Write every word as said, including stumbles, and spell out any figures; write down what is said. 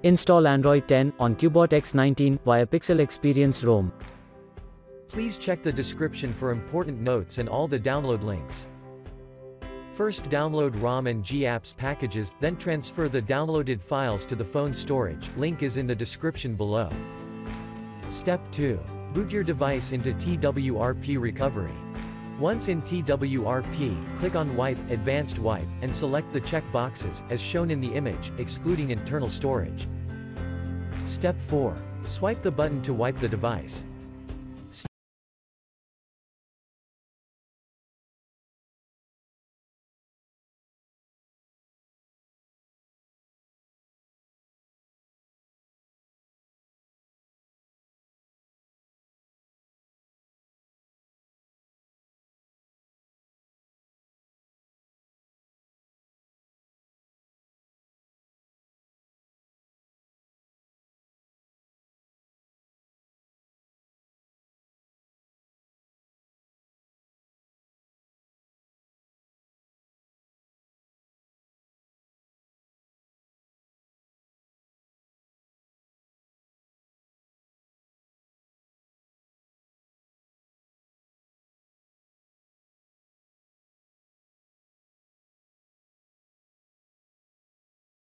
Install Android ten on Cubot X nineteen via Pixel Experience ROM. Please check the description for important notes and all the download links. First, download ROM and GApps packages, then transfer the downloaded files to the phone storage. Link is in the description below. Step two. Boot your device into T W R P recovery. Once in T W R P, click on Wipe, Advanced Wipe, and select the check boxes, as shown in the image, excluding internal storage. Step four. Swipe the button to wipe the device.